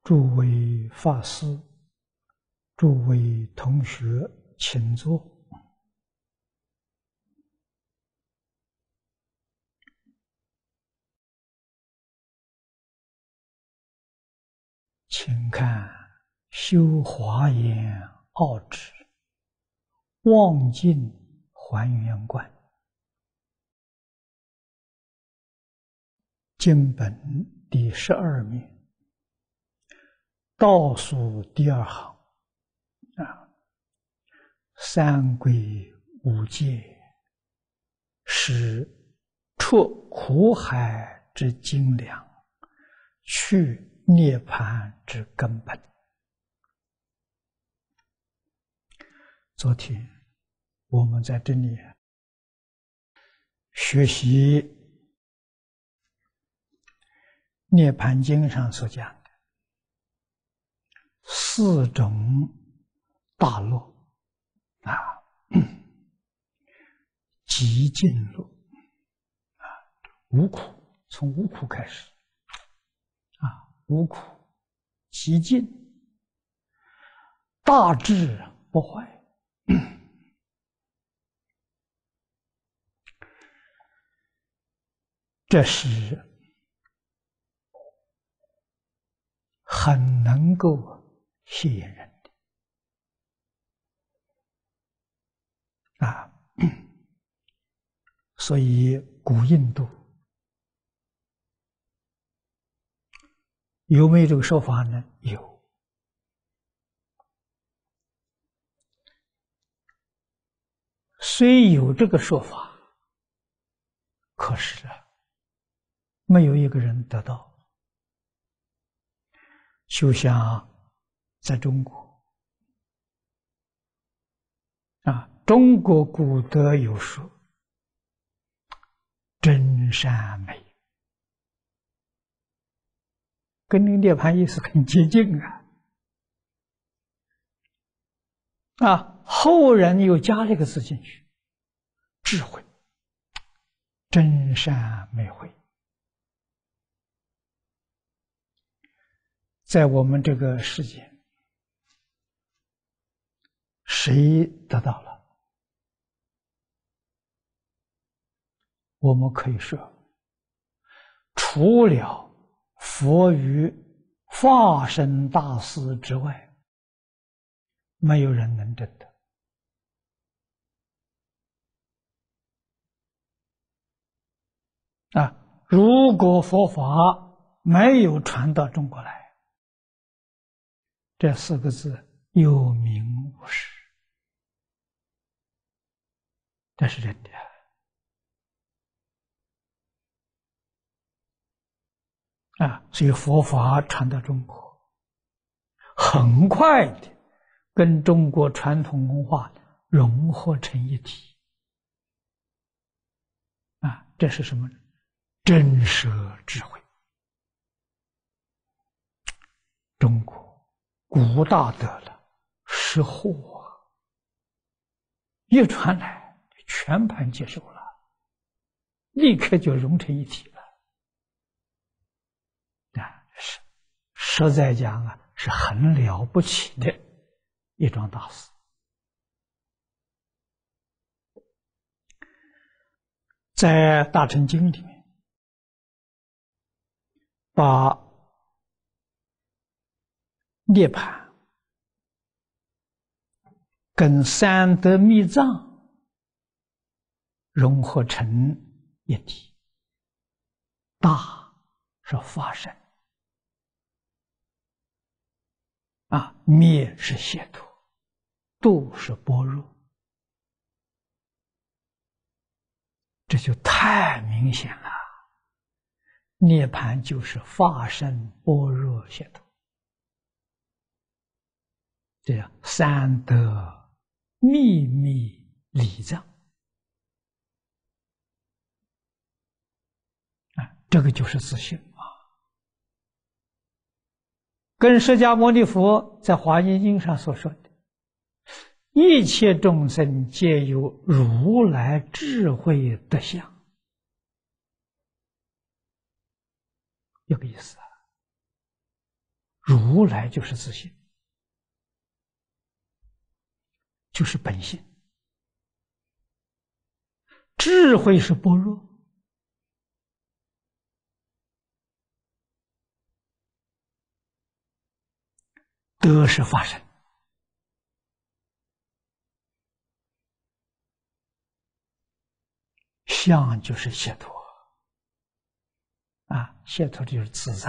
诸位法师、诸位同学，请坐。请看《修华严奥旨望境还原观》经本第12面，倒数第二行三归五戒，使出苦海之精良，去涅槃之根本。昨天我们在这里学习《涅槃经》上所讲的4种大乐极尽乐无苦，从无苦开始无苦极尽，大智不坏。这是很能够吸引人的所以古印度有没有这个说法呢？有。虽有这个说法，可是没有一个人得到。就像在中国中国古德有说，真善美，跟那个涅槃意思很接近后人又加了一个字进去，智慧，真善美慧。在我们这个世界，谁得到了？我们可以说，除了佛与化身大师之外，没有人能证得。如果佛法没有传到中国来，这4个字有名无实，这是真的。所以佛法传到中国，很快的跟中国传统文化融合成一体。这是什么呢？真实智慧。中国古大德了识货一传来全盘接受了，立刻就融成一体了。实在讲是很了不起的一桩大事。在《大乘经》里面，把涅槃跟三德密藏融合成一体。大是法身灭是解脱，度是般若，这就太明显了。涅槃就是法身般若解脱，这样三德秘密理藏这个就是自信跟释迦牟尼佛在《华严经》上所说的一切众生皆有如来智慧德相，有个意思如来就是自性，就是本性。智慧是般若，德是法身。相就是解脱啊，解脱就是自在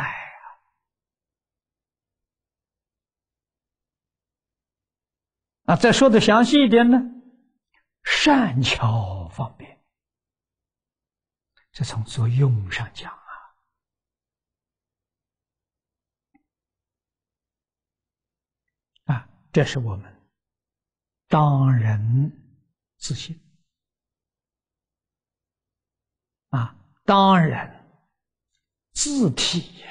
啊。再说的详细一点呢，善巧方便，这从作用上讲啊，这是我们当人自性啊，当人自体也。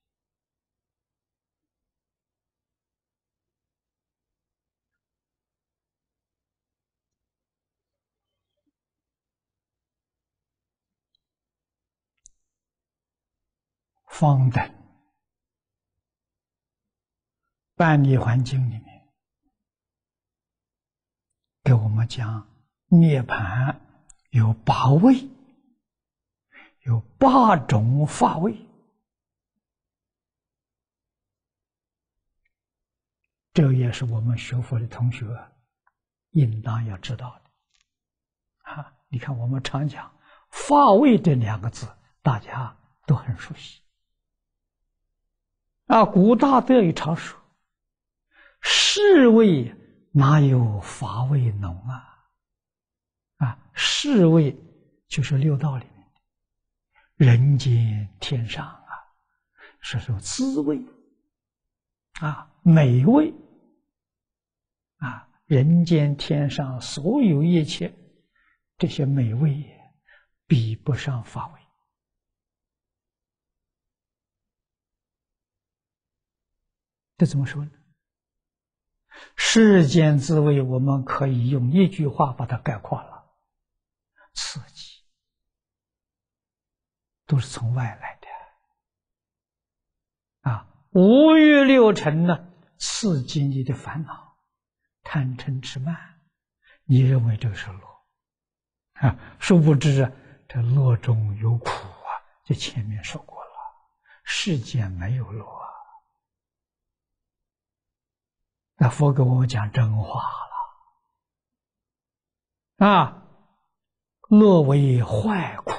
方等半涅槃经里面给我们讲，涅槃有8位，有8种法位。这也是我们学佛的同学应当要知道的啊！你看，我们常讲“法位”这2个字，大家都很熟悉啊。古大德也常说：“世位哪有法位浓啊？”啊，世位就是六道里面的人间天上啊，是说滋味啊，美味啊，人间天上所有一切这些美味比不上法味。这怎么说呢？世间滋味我们可以用一句话把它概括了：刺激，都是从外来的啊。五欲六尘呢，刺激你的烦恼，贪嗔痴慢，你认为这个是乐啊？殊不知啊，这乐中有苦啊！这前面说过了，世间没有乐啊。那佛给我们讲真话了啊，乐为坏苦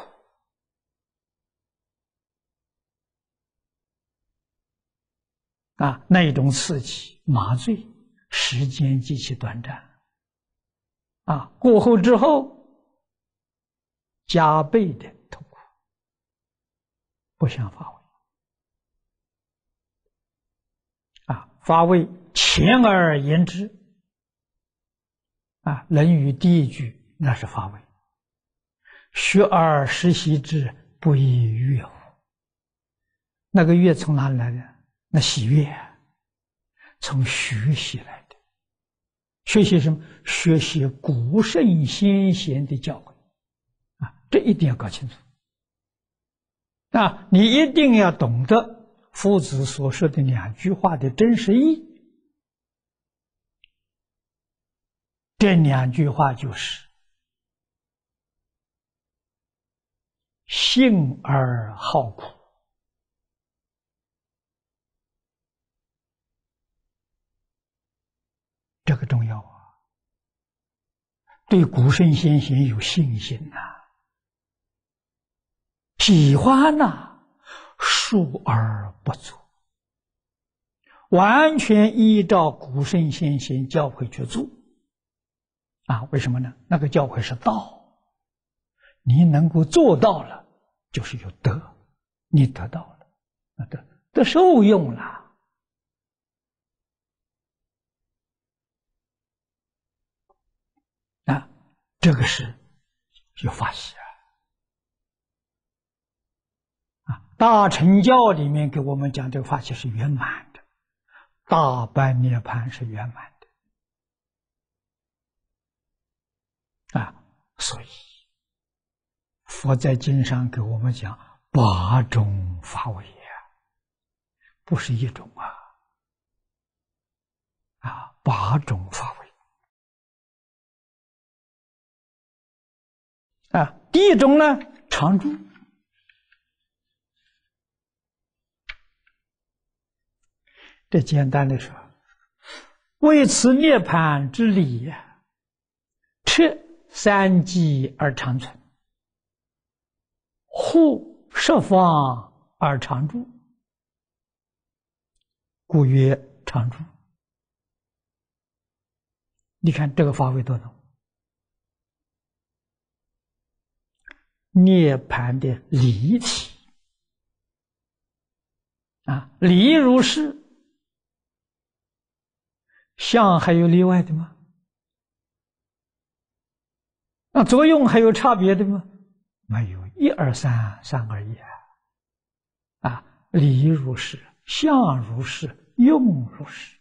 啊，那一种刺激麻醉，时间极其短暂啊，过后之后加倍的痛苦，不像法味啊。法味浅而言之啊，《论语》第1句那是法味，学而时习之，不亦乐乎？那个乐从哪里来的？那喜悦从学习来的。学习什么？学习古圣先贤的教诲啊，这一定要搞清楚啊！你一定要懂得夫子所说的2句话的真实意。这2句话就是信而好苦，这个重要啊！对古圣先贤有信心呐，喜欢呐，述而不作，完全依照古圣先贤教诲去做啊！为什么呢？那个教诲是道，你能够做到了，就是有德，你得到了，那得受用了啊！这个是有法喜啊！大乘教里面给我们讲，这个法喜是圆满的，大般涅槃是圆满的啊！所以佛在经上给我们讲8种法味啊，不是1种啊。 8种法位。第一种呢，常住。这简单的说，为此涅槃之理呀，彻三际而常存，护十方而常住，故曰常住。你看这个法位多浓，涅槃的理体理如是，相还有例外的吗？作用还有差别的吗？没有，1、2、3，三而已理如是，相如是，用如是。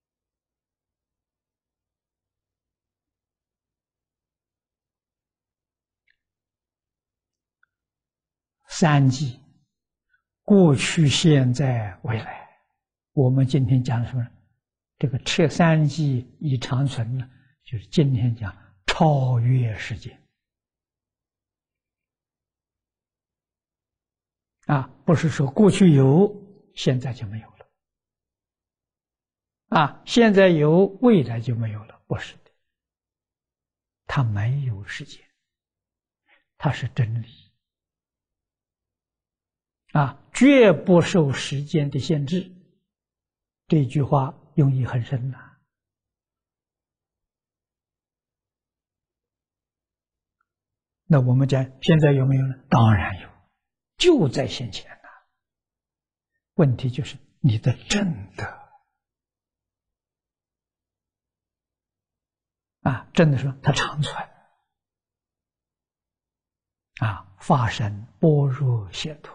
三际，过去、现在、未来。我们今天讲什么？这个彻三际以常存呢，就是今天讲超越世界不是说过去有，现在就没有了现在有，未来就没有了，不是的，它没有时间，它是真理绝不受时间的限制。这句话用意很深那我们讲现在有没有呢？当然有，就在先前问题就是你的正德正的说它长存法身般若解脱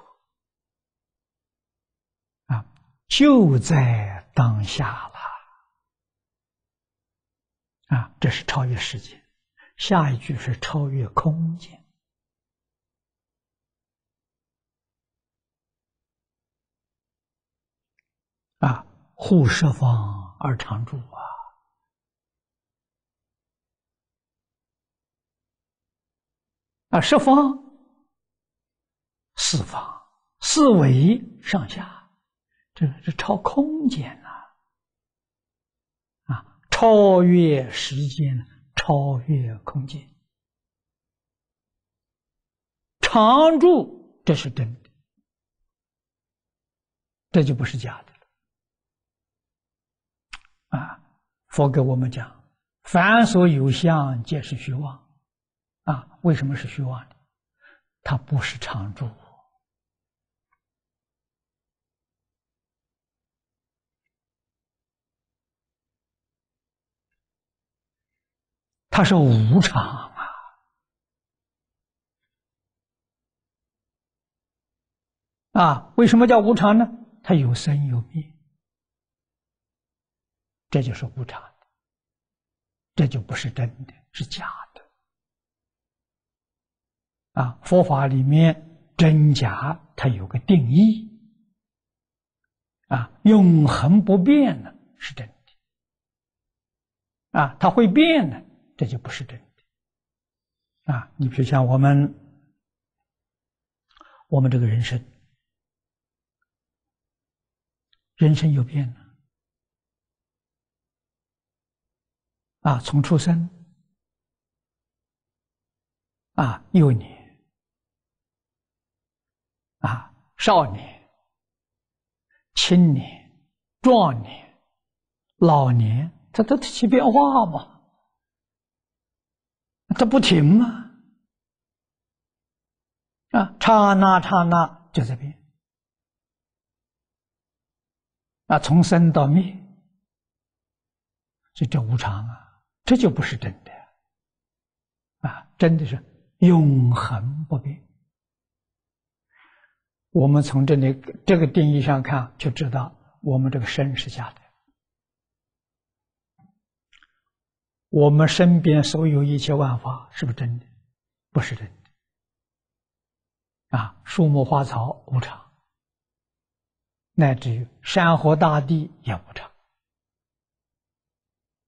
就在当下了这是超越时间。下一句是超越空间护十方而常住十方四方四维上下，这是超空间超越时间，超越空间，常住，这是真的，这就不是假的了佛给我们讲，凡所有相，皆是虚妄为什么是虚妄的？它不是常住，它是无常为什么叫无常呢？它有生有灭，这就是无常的，这就不是真的，是假的佛法里面真假它有个定义永恒不变呢是真的它会变呢，这就不是真的你比如像我们这个人生有变从出生幼年少年、青年、壮年、老年，它都起变化嘛，它不停嘛刹那刹那就在变从生到灭，所以这无常这就不是真的真的是永恒不变。我们从这个定义上看，就知道我们这个身是假的，我们身边所有一切万法是不是真的？不是真的树木花草无常，乃至于山河大地也无常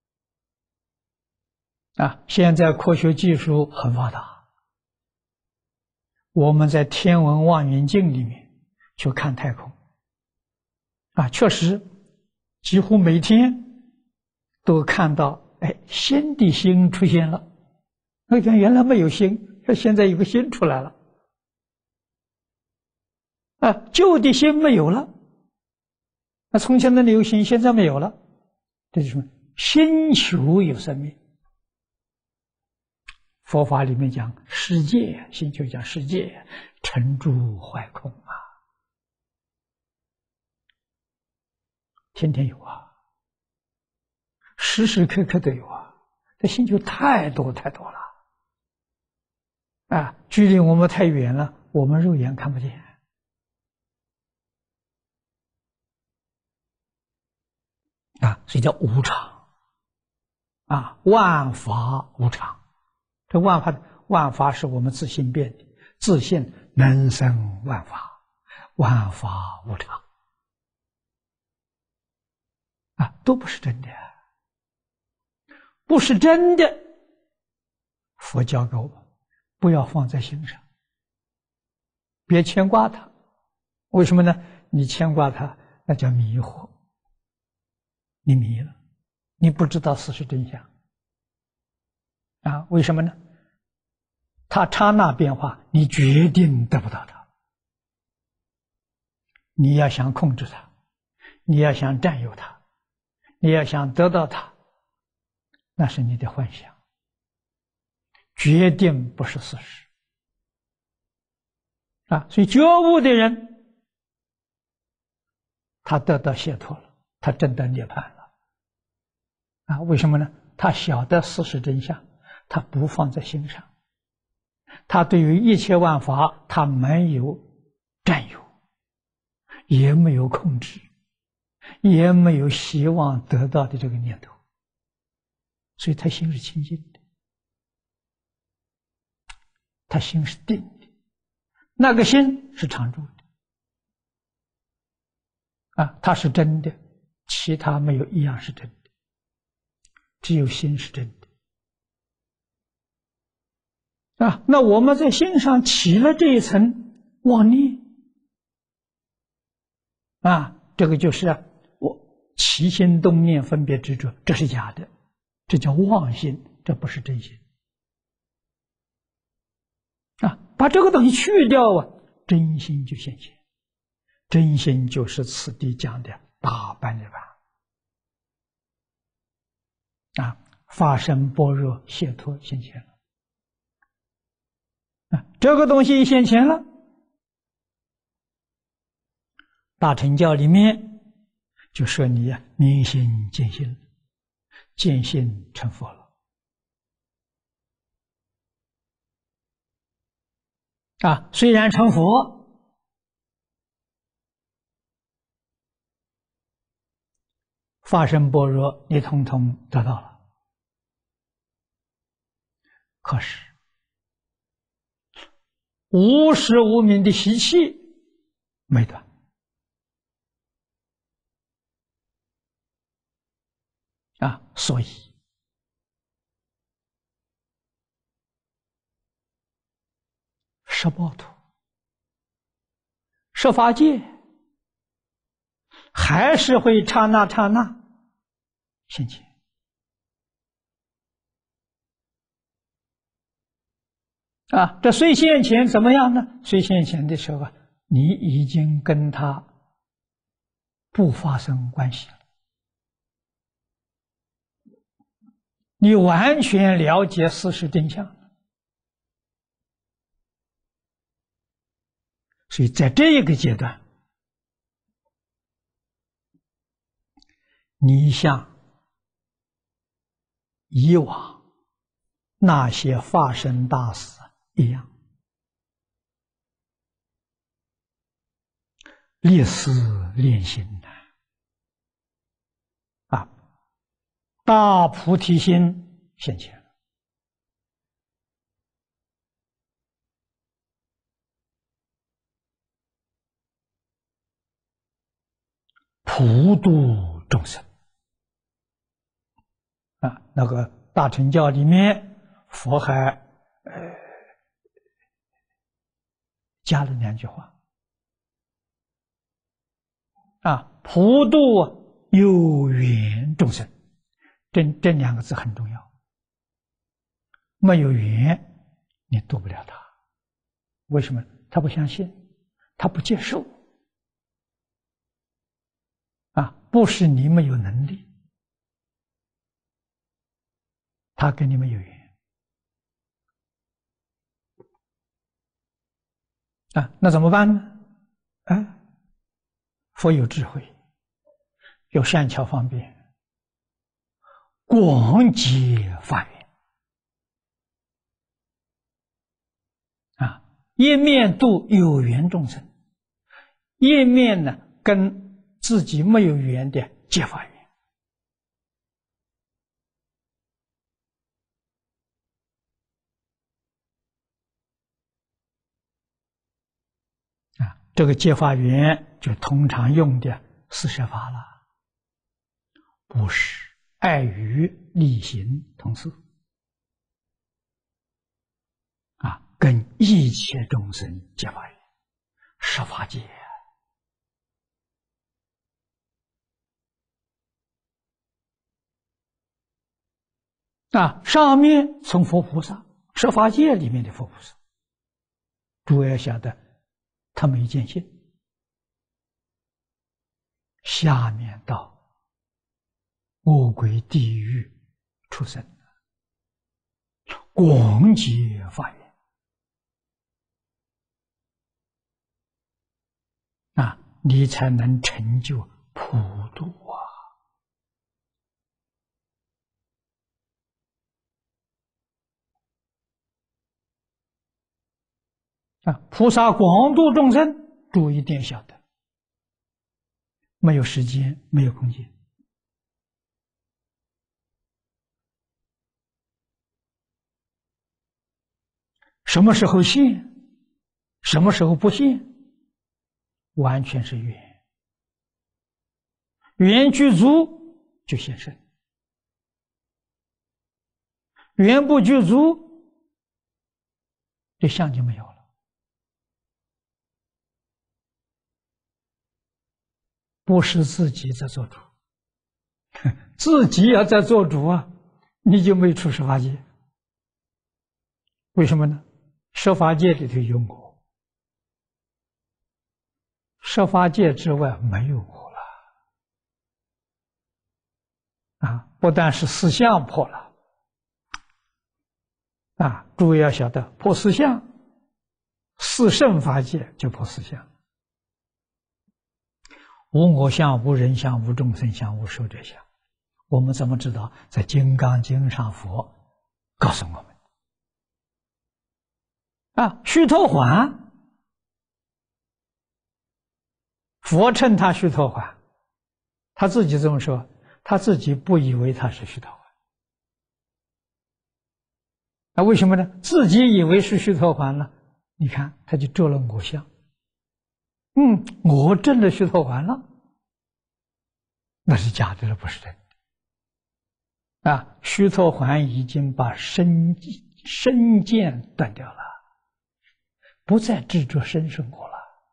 现在科学技术很发达，我们在天文望远镜里面去看太空，确实几乎每天都看到，新的星出现了。那原来没有星，现在有个星出来了。旧的星没有了，从前那里有星，现在没有了。这就是什么？星球有生命。佛法里面讲世界，星球讲世界，沉住坏空天天有时时刻刻都有这星球太多太多了距离我们太远了，我们肉眼看不见所以叫无常万法无常。这万法是我们自性变的，自性能生万法，万法无常都不是真的，不是真的。佛教给我们不要放在心上，别牵挂它。为什么呢？你牵挂它，那叫迷惑，你迷了，你不知道事实真相为什么呢？它刹那变化，你决定得不到它。你要想控制它，你要想占有它，你要想得到它，那是你的幻想，决定不是事实所以觉悟的人，他得到解脱了，他证得涅槃了为什么呢？他晓得事实真相，他不放在心上，他对于一切万法，他没有占有，也没有控制，也没有希望得到的这个念头，所以他心是清净的，他心是定的，那个心是常住的它是真的，其他没有一样是真的，只有心是真的那我们在心上起了这一层妄念这个就是我起心动念分别执着，这是假的，这叫妄心，这不是真心把这个东西去掉真心就现前，真心就是此地讲的大般涅槃法身般若解脱现前了这个东西现前了，大乘教里面就说你明心见性，见性成佛了虽然成佛，法身般若你统统得到了，可是无始无明的习气没断所以十报土十法界还是会刹那刹那现前这虽现前怎么样呢？虽现前的时候你已经跟他不发生关系了，你完全了解事实真相了，所以在这个阶段，你像以往那些法身大师一样，立誓练心大菩提心现前了，普度众生那个大乘教里面，佛还加了2句话普度有缘众生，这2个字很重要。没有缘，你度不了他。为什么？他不相信，他不接受不是你没有能力，他跟你们有缘那怎么办呢？佛有智慧，有善巧方便，广结法缘一面度有缘众生，一面呢跟自己没有缘的结法缘这个结法缘就通常用的四摄法了，布施、爱语、利行、同事跟一切众生结法缘，十法界上面从佛菩萨，十法界里面的佛菩萨，诸位要晓得，他没见性。下面到恶鬼地狱出生，广结法缘你才能成就普度菩萨广度众生，诸位一定晓得，没有时间，没有空间。什么时候现，什么时候不现，完全是缘，缘具足就现身，缘不具足，这相就没有了。不是自己在做主，自己要在做主你就没出十法界。为什么呢？十法界里头有我，十法界之外没有我了不但是四相破了诸位要晓得，破四相，四圣法界就破四相。无我相、无人相、无众生相、无寿者相。我们怎么知道？在《金刚经》上佛告诉我们须陀洹，佛称他须陀洹，他自己这么说，他自己不以为他是须陀洹为什么呢？自己以为是须陀洹了，你看他就着了我相。我证了须陀洹了，那是假的了，不是真的须陀洹已经把身见断掉了，不再执着身生活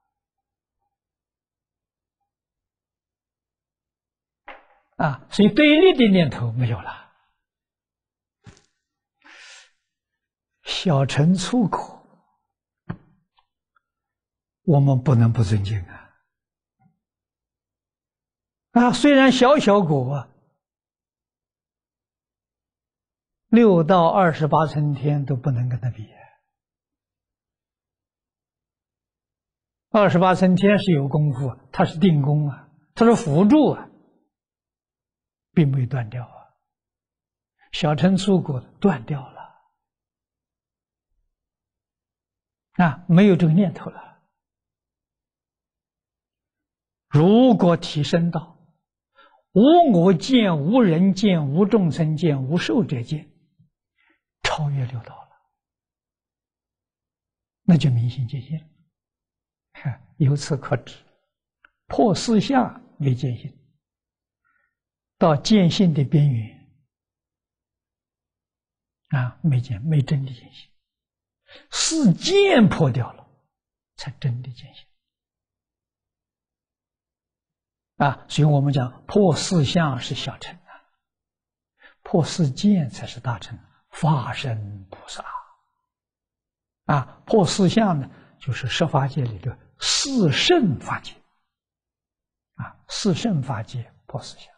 了所以对立的念头没有了。小乘粗口我们不能不尊敬虽然小小果6到28层天都不能跟他比28层天是有功夫他是定功他是辅助并没有断掉小乘粗果断掉了没有这个念头了。如果提升到无我见、无人见、无众生见、无寿者见，超越六道了，那就明心见性。由此可知，破四相为见性，到见性的边缘， 没真的见性，四见破掉了，才真的见性。所以我们讲破四相是小乘破四见才是大乘，法身菩萨。破四相呢，就是十法界里的四圣法界。四圣法界破四相。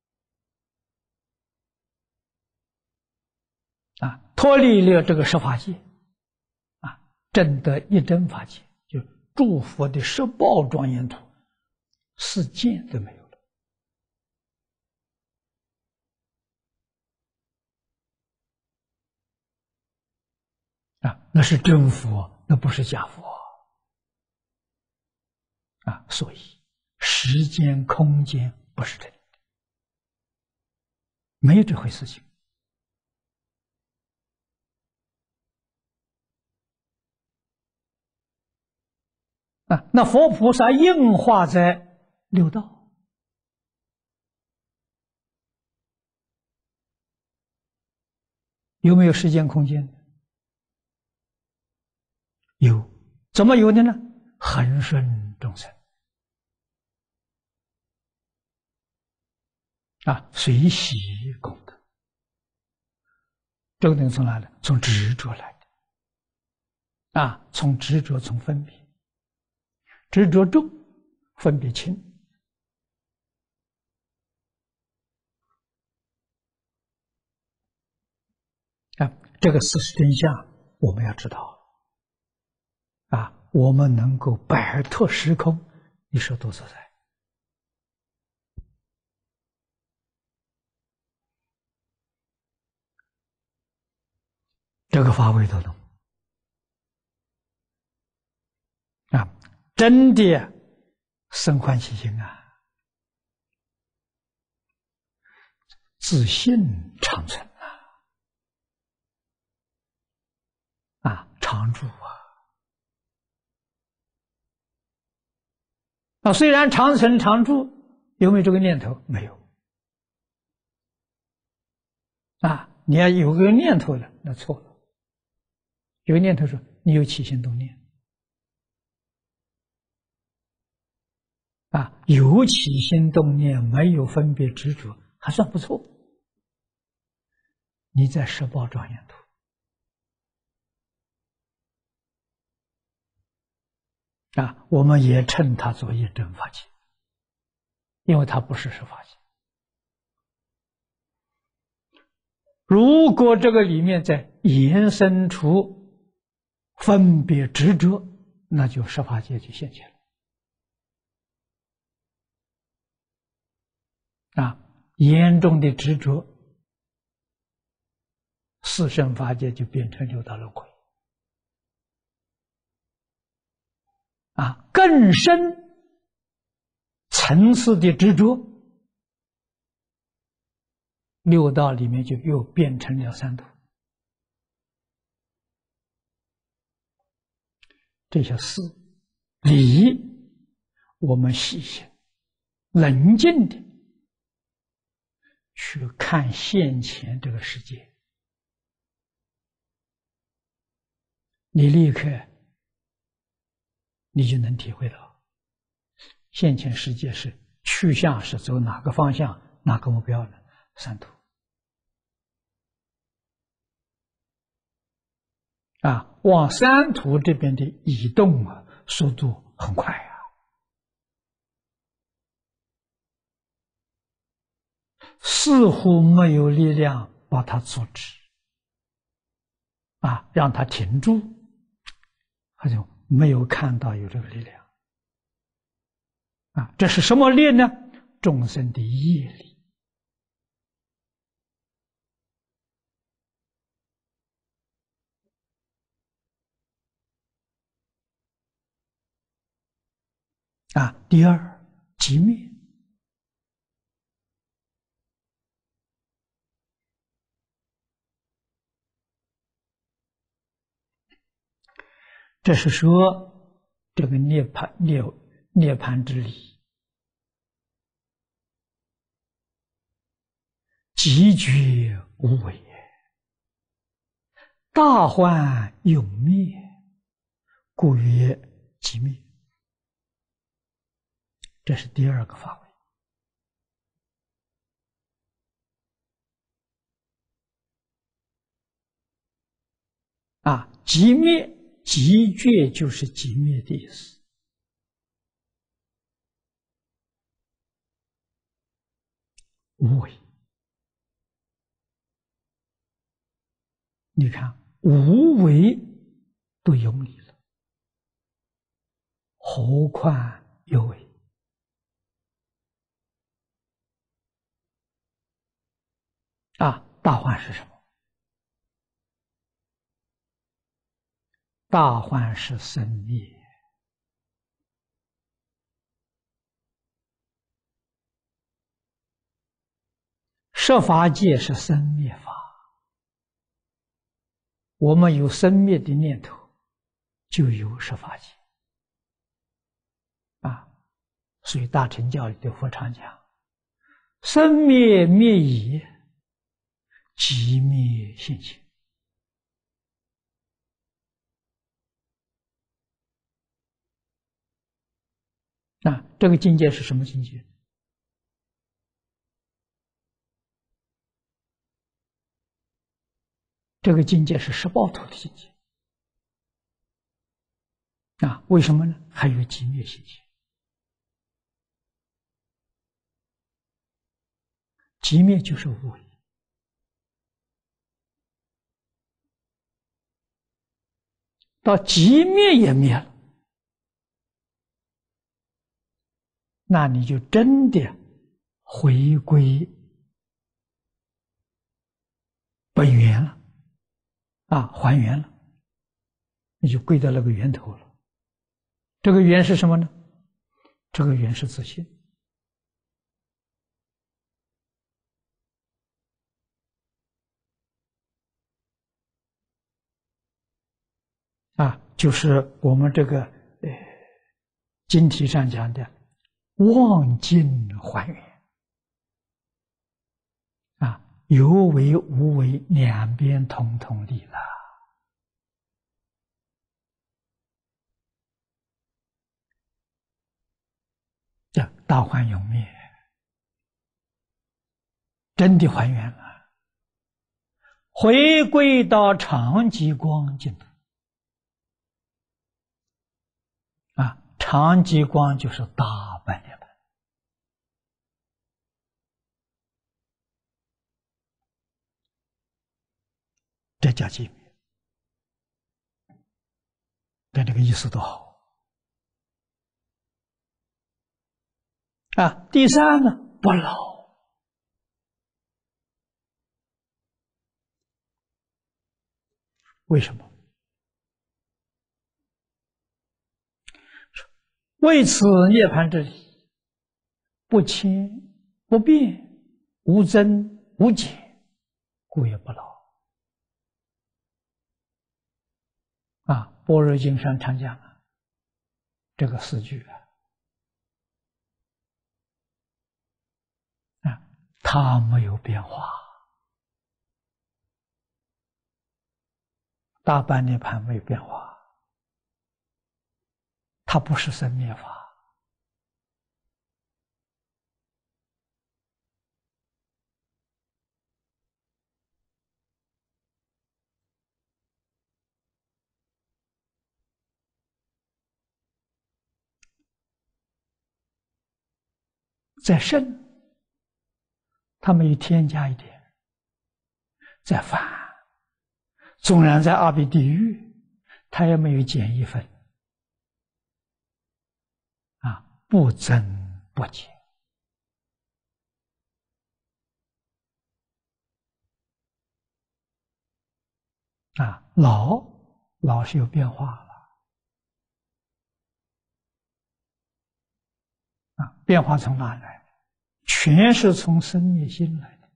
脱离了这个十法界，证得一真法界，就诸佛的十报庄严土，四见都没有了。那是真佛，那不是假佛。所以时间空间不是真的，没有这回事情。那佛菩萨应化在六道，有没有时间空间？有，怎么有的呢？恒顺众生随喜功德。这个东西从哪来？从执着来的从执着，从分别，执着重，分别轻。这个事实真相我们要知道我们能够摆脱时空，你说多自在。这个法位都懂真的生欢喜心自信长存常住虽然长存常住，有没有这个念头？没有你要有个念头了，那错了。有个念头说你有起心动念有起心动念，没有分别执着，还算不错。你在十报庄严土我们也称它做一真法界，因为它不是十法界。如果这个里面再延伸出分别执着，那就十法界就现前了严重的执着，四圣法界就变成六道轮回更深层次的执着，六道里面就又变成了三途。这些事理，我们细心冷静的去看现前这个世界，你立刻你就能体会到现前世界是去向是走哪个方向，哪个目标呢？三途往三途这边的移动速度很快似乎没有力量把它阻止让它停住，好像没有看到有这个力量这是什么力呢？众生的业力第二，寂灭。这是说这个涅槃之理极绝无为大幻永灭，故曰寂灭。这是第二个法位。寂灭，寂绝就是寂灭的意思。无为，你看无为都有理了，何况有为？大幻是什么？大幻是生灭。设法界是生灭法，我们有生灭的念头，就有设法界。所以大乘教里的佛常讲：生灭灭已，寂灭现前。这个境界是什么境界？这个境界是十报图的境界。为什么呢？还有寂灭现前。寂灭就是无为。到寂灭也灭了，那你就真的回归本源了，还原了，你就归到那个源头了。这个源是什么呢？这个源是自信。就是我们这个经题上讲的妄境还原。有为无为两边统统立了。这大幻永灭，真的还原了，回归到常寂光净土。常寂光就是大般涅槃。这叫寂灭，但这个意思都好。第三呢，不老。为什么？为此涅槃之理，不迁不变，无增无减，故也不老。般若经上常讲这个四句它没有变化。大般涅槃没有变化，它不是生灭法。在圣，它没有添加一点；在凡，纵然在阿鼻地狱，它也没有减一分。不增不减。老是有变化了。变化从哪来？全是从生灭心来的。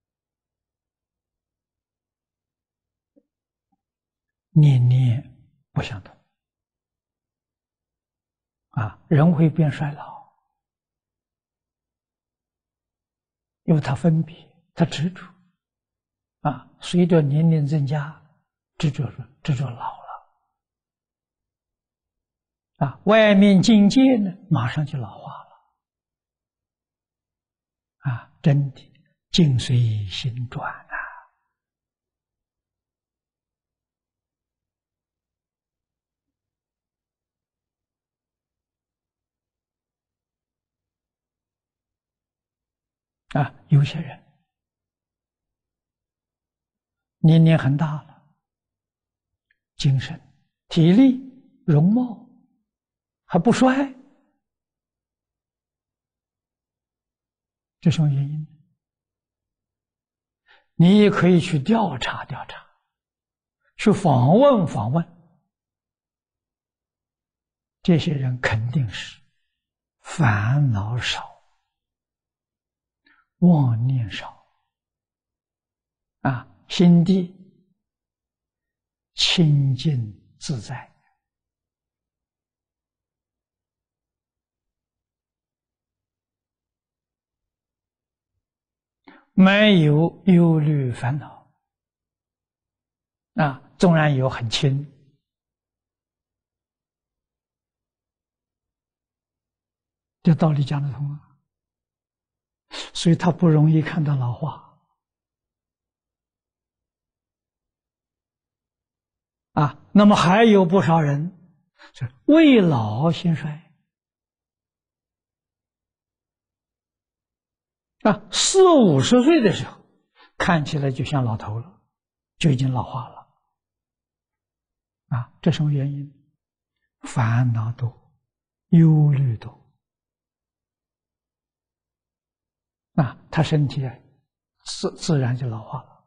念念不相同。人会变衰老，因为他分别，他执着。随着年龄增加， 执着老了外面境界呢，马上就老化了真的境随心转有些人年龄很大了，精神、体力、容貌还不衰，这什么原因？你也可以去调查调查，去访问这些人，肯定是烦恼少，妄念少心地清净自在，没有忧虑烦恼纵然有很轻，这道理讲得通所以他不容易看到老化那么还有不少人是未老先衰40、50岁的时候看起来就像老头了，就已经老化了这什么原因？烦恼多，忧虑多他身体自然就老化了。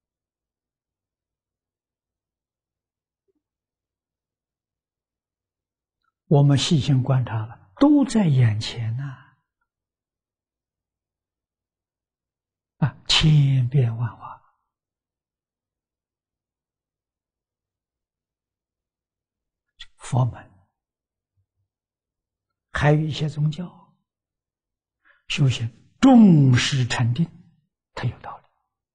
我们细心观察了，都在眼前千变万化。佛门还有一些宗教修行重视禅定，它有道理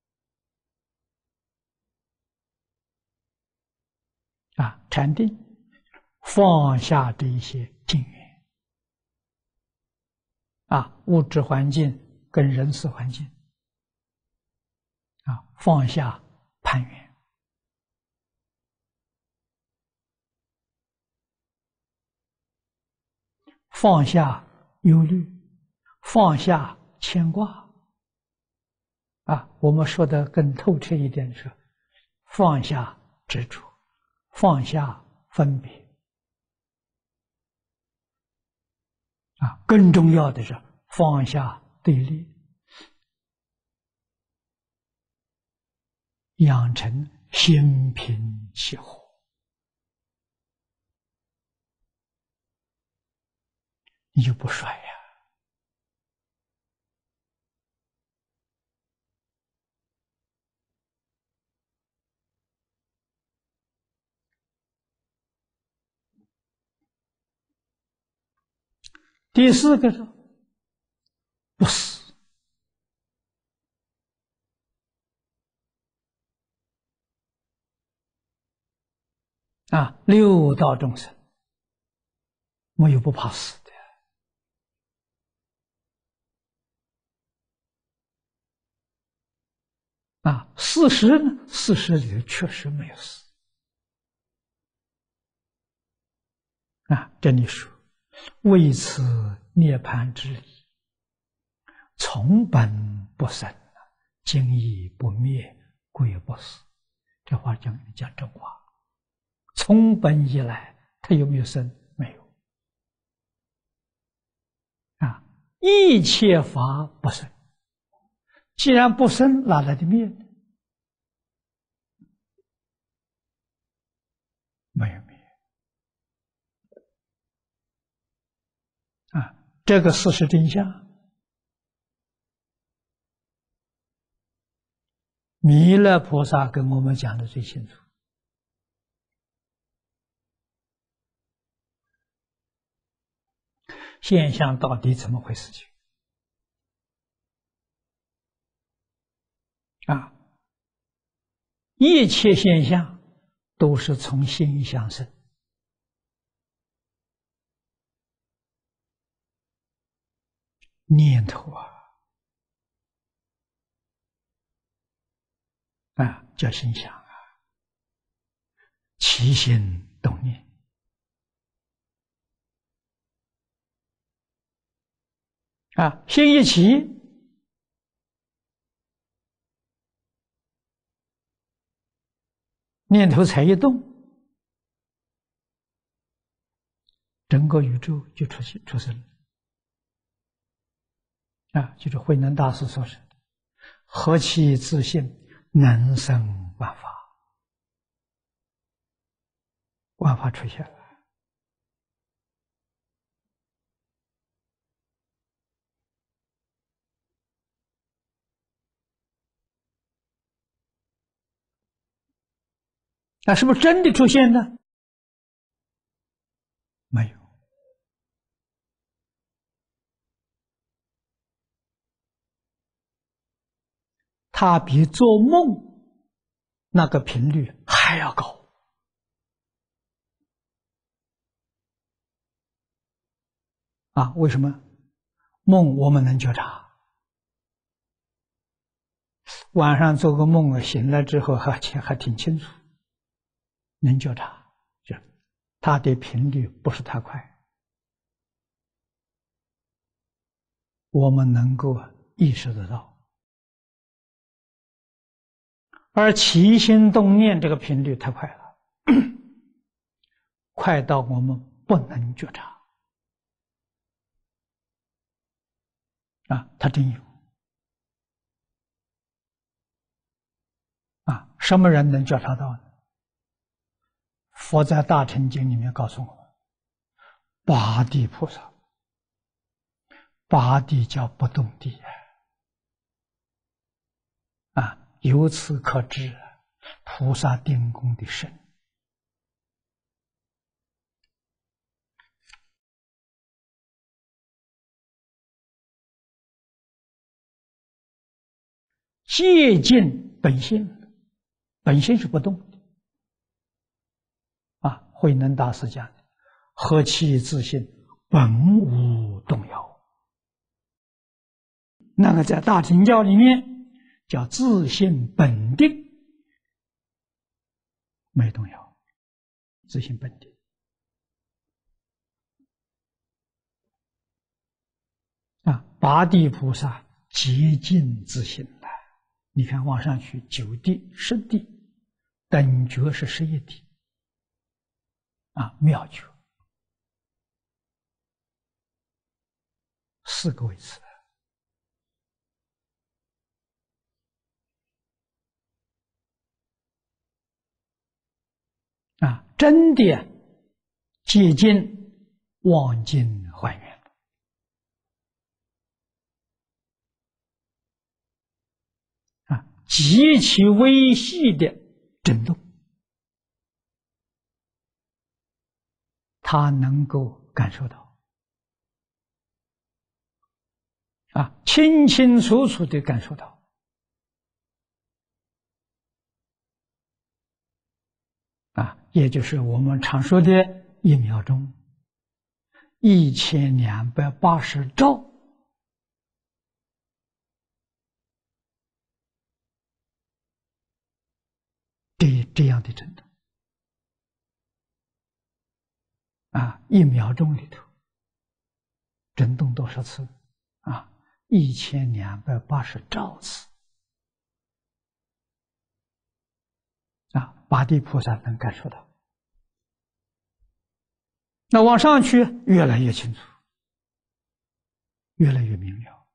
禅定放下这一些境缘物质环境跟人事环境放下攀缘放下忧虑，放下牵挂我们说的更透彻一点是放下执着，放下分别更重要的是放下对立，养成心平气和，你就不衰第四个是不死六道众生没有不怕死的事实呢？事实里确实没有死这里说为此涅槃之理，从本不生，今亦不灭，故也不死。这话讲真话。从本以来，它有没有生？没有。一切法不生，既然不生，哪来的灭呢？没有灭这个事实真相，弥勒菩萨跟我们讲的最清楚。现象到底怎么回事情一切现象都是从心想生。念头叫心想起心动念心一起，念头才一动，整个宇宙就出生了就是慧能大师说是何其自信，能生万法，万法出现了。是不是真的出现呢？没有，它比做梦那个频率还要高为什么？梦我们能觉察，晚上做个梦醒来之后还挺清楚，能觉察，它的频率不是太快，我们能够意识得到。而起心动念这个频率太快了，快到我们不能觉察它真有什么人能觉察到呢？佛在大乘经里面告诉我们，八地菩萨，八地叫不动地由此可知菩萨定功的深。戒尽本性，本性是不动的慧能大师讲的何其自信，本无动摇。那个在大乘教里面叫自性本定，没动摇，自性本定八地菩萨竭尽自性了。你看往上去9地、10地，等觉是11地妙觉4个位次真的接近忘尽还原极其微细的震动，他能够感受到清清楚楚地感受到也就是我们常说的1秒钟1280兆这样的震动1秒钟里头震动多少次1280兆次八地菩萨能感受到。那往上去越来越清楚，越来越明了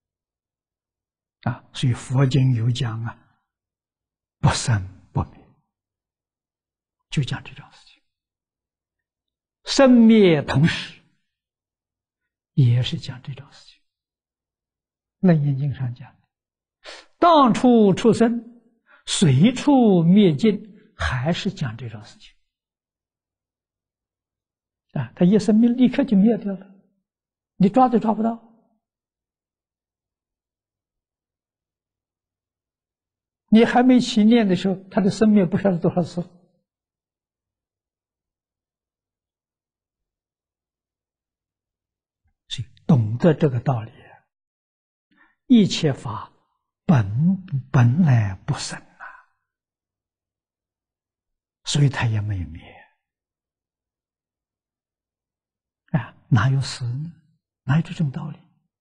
所以佛经有讲不生不灭，就讲这种事情，生灭同时，也是讲这种事情。楞严经上讲，当处出生，随处灭尽，还是讲这种事情他一生命立刻就灭掉了，你抓都抓不到。你还没起念的时候，他的生灭不晓得多少次得这个道理，一切法本来不生啊，所以它也没有灭啊，哪有死呢？哪有这种道理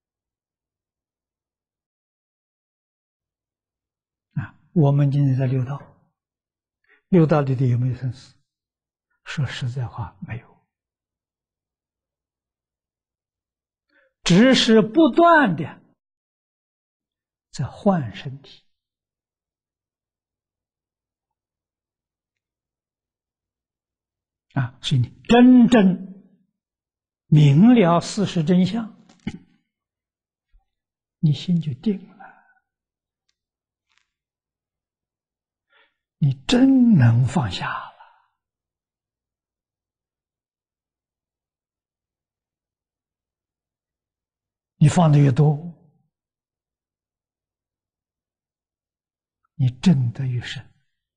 啊？我们今天在六道，六道里头有没有生死？说实在话，没有，只是不断的在换身体啊，所以你真正明了事实真相，你心就定了，你真能放下了。你放的越多，你证得越深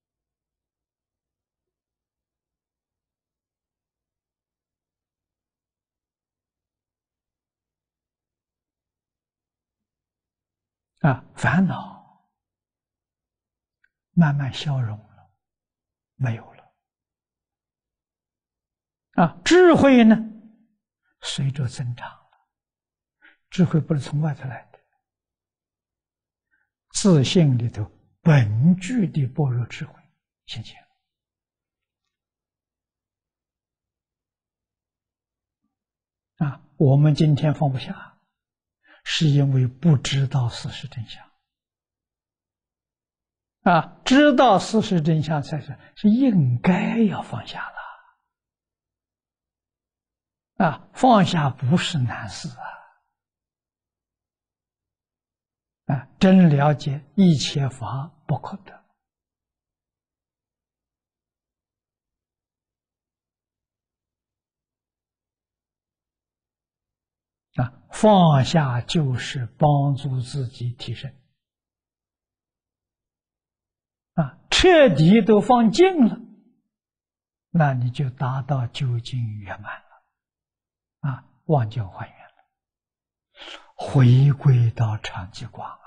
啊，烦恼慢慢消融了，没有了啊，智慧呢随着增长了，智慧不是从外头来的，自信里头本具的般若智慧现前啊，我们今天放不下，是因为不知道事实真相啊，知道事实真相才是应该要放下了啊，放下不是难事啊，真了解一切法不可得啊，放下就是帮助自己提升啊，彻底都放尽了，那你就达到究竟圆满了啊，忘旧还原了，回归到常寂光啊，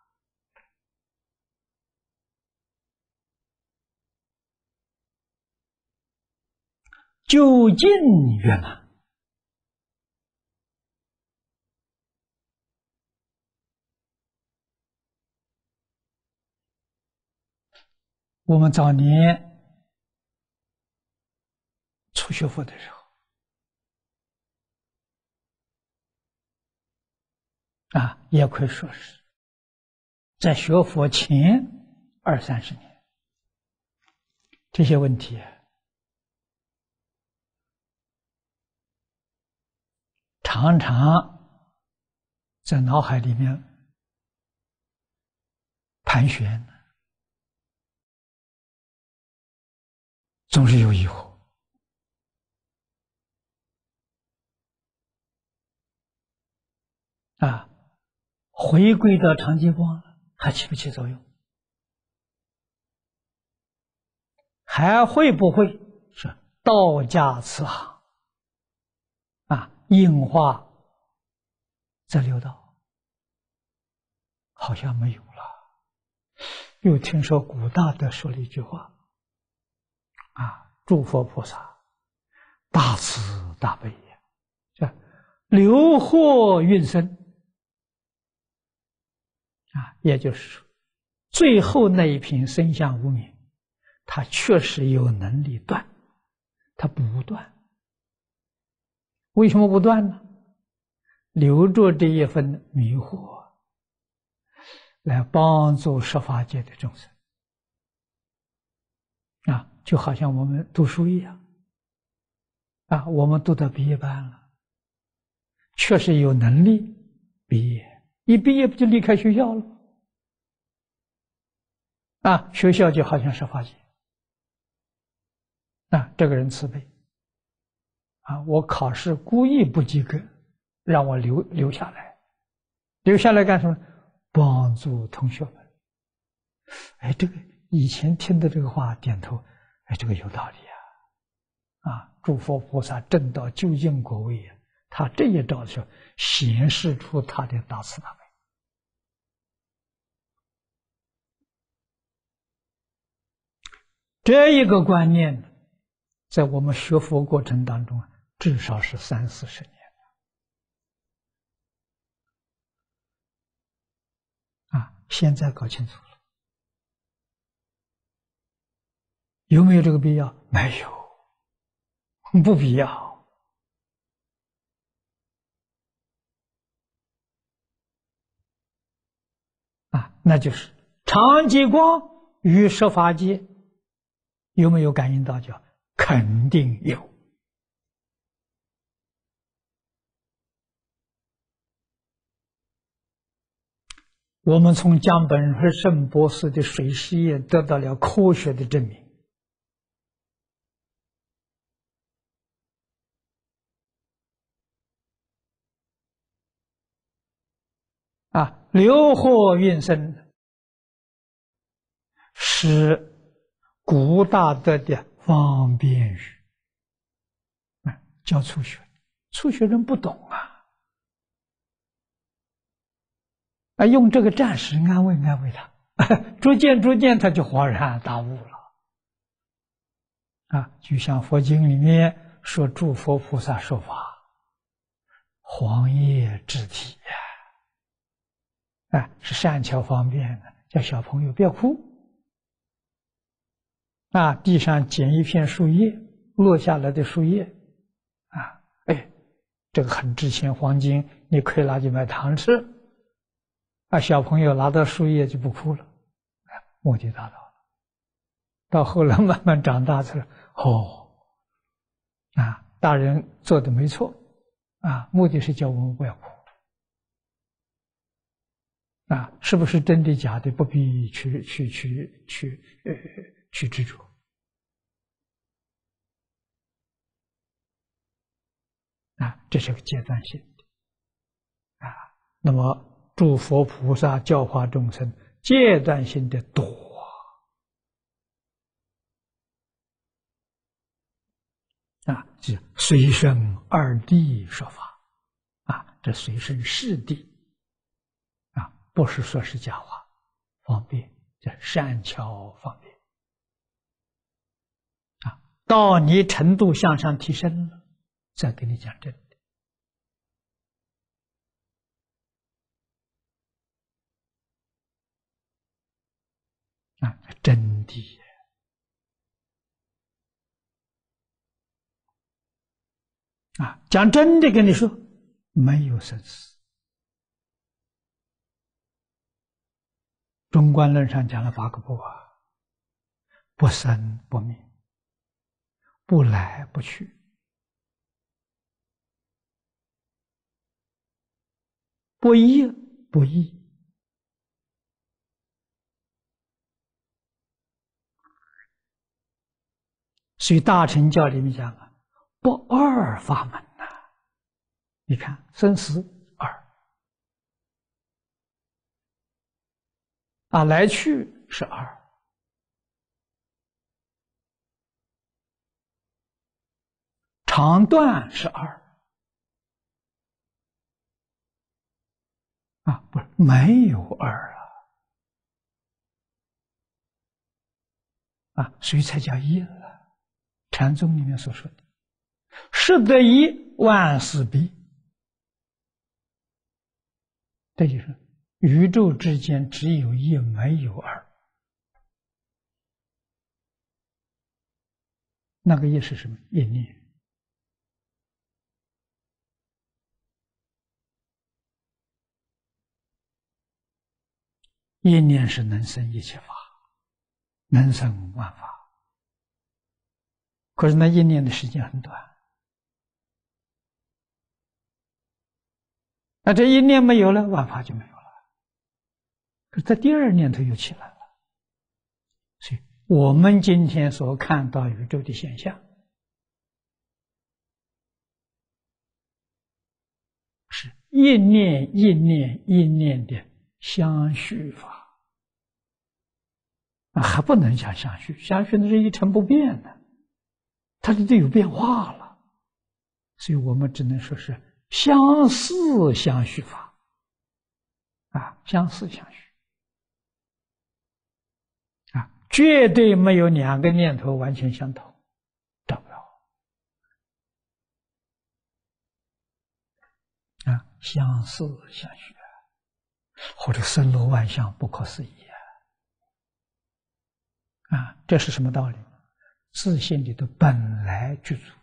究竟圆满。我们早年初学佛的时候啊，也可以说是在学佛前20-30年，这些问题常常在脑海里面盘旋，总是有疑惑啊，回归到常寂光还起不起作用？还会不会是道家慈航啊，硬化这六道？好像没有了。又听说古大德说了一句话啊，诸佛菩萨大慈大悲呀，是留祸运生啊，也就是说，最后那一品生相无明，他确实有能力断，他不断。为什么不断呢？留着这一份迷惑，来帮助十法界的众生啊，就好像我们读书一样啊，我们读到毕业班了，确实有能力毕业，一毕业不就离开学校了啊？学校就好像是法界啊，这个人慈悲啊，我考试故意不及格，让我留下来，留下来干什么？帮助同学们。哎，这个以前听的这个话，点头，哎，这个有道理啊！啊，诸佛菩萨证到究竟果位啊， 他这一招就显示出他的大慈大悲。这一个观念，在我们学佛过程当中，至少是30-40年现在搞清楚了，有没有这个必要？没有，不必要。那就是常寂光与十法界有没有感应到？叫肯定有。我们从江本和圣博士的水实验得到了科学的证明。流火运生是古大德的方便语，教初学，初学人不懂用这个暂时安慰他，逐渐他就恍然大悟了。就像佛经里面说，诸佛菩萨说法，黄叶之体是善巧方便的，叫小朋友不要哭。地上捡一片树叶，落下来的树叶，这个很值钱，黄金，你可以拿去买糖吃。小朋友拿到树叶就不哭了，目的达到了。到后来慢慢长大才大人做的没错，目的是叫我们不要哭。是不是真的假的，不必去执着。这是个阶段性的。那么诸佛菩萨教化众生，阶段性的多是随身二谛说法这随身是谛不是说是假话，方便，这善巧方便到你程度向上提升了，再给你讲真的真谛讲真的跟你说，没有生死。中观论上讲了8个不不生不灭，不来不去，不一不异。所以大乘教里面讲不二法门你看生死2来去是2，长短是2不是没有2所以才叫一了。禅宗里面所说的识得一，万事毕，这就是宇宙之间只有一，没有2。那个一是什么？一念。一念是能生一切法，能生万法。可是那一念的时间很短，那这一念没有了，万法就没有了。可是在第2念头又起来了。所以我们今天所看到宇宙的现象，是一念一念一念的相续法还不能讲相续，相续那是一成不变的，它这就有变化了。所以我们只能说是相似相续法啊，相似相续啊，绝对没有两个念头完全相同，得不了啊，相似相续或者森罗万象，不可思议啊！这是什么道理？自信里的本来具足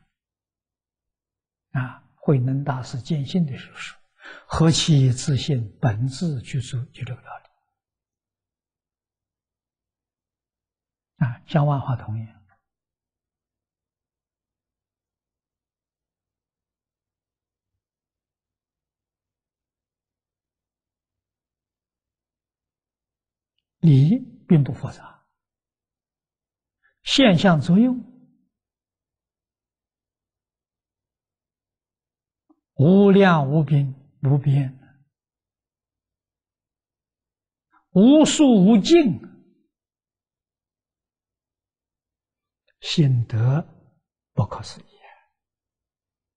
啊！慧能大师见性的时候说：“何其自信，本自具足”，就这个道理啊！像万花筒一样，理并不复杂，现象作用无量无边无边，无数无尽，心得不可思议